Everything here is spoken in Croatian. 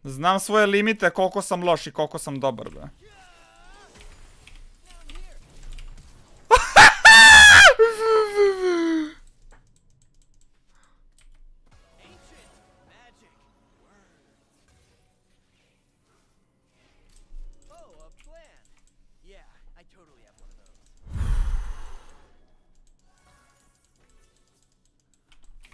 Znam svoje limite, koliko sam loš i koliko sam dobar, be.